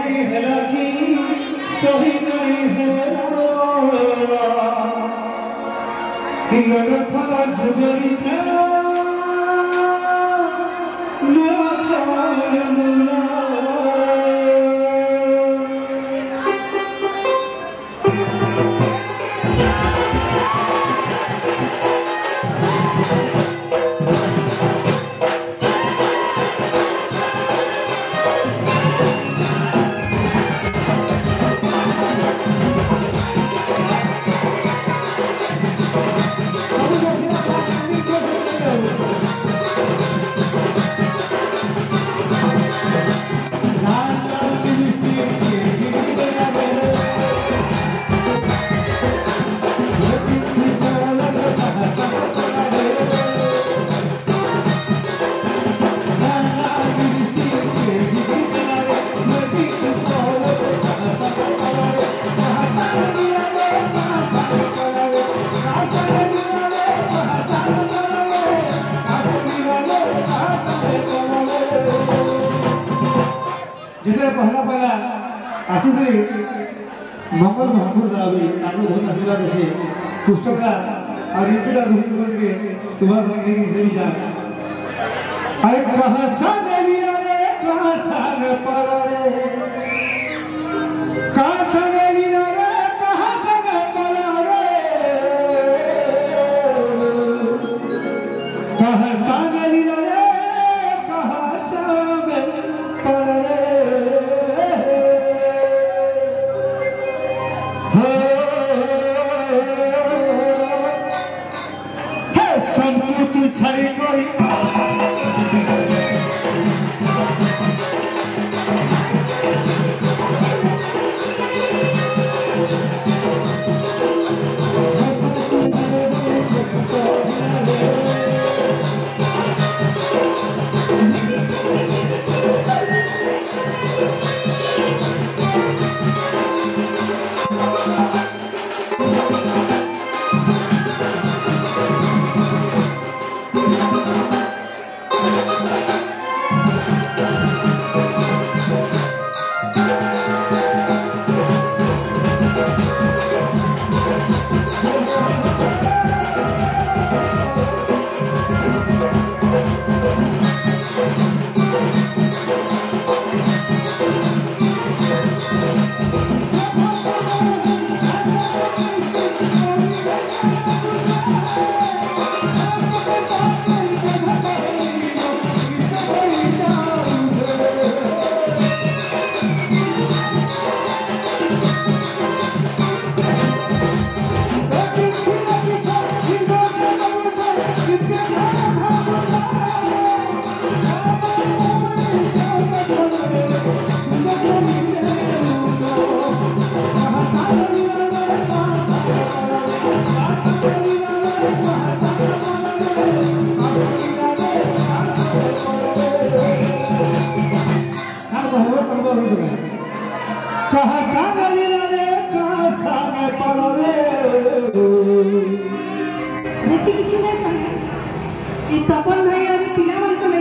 घड़ी है लगी सही नहीं है किरण फला जुगरी जितने पहला आसिक मंगल महापुर दावे बहुत आशीर्वाद अच्छे पुस्तका और इंदिरा के सुभाष लगने की से भी जान अरे कहाँ सागलिया रे कहाँ साग पड़े कहाँ सागलिया रे कहाँ साग पड़े कहाँ सागलिया रे कहाँ साग पड़े छड़ी कोई तपन भाई और पिला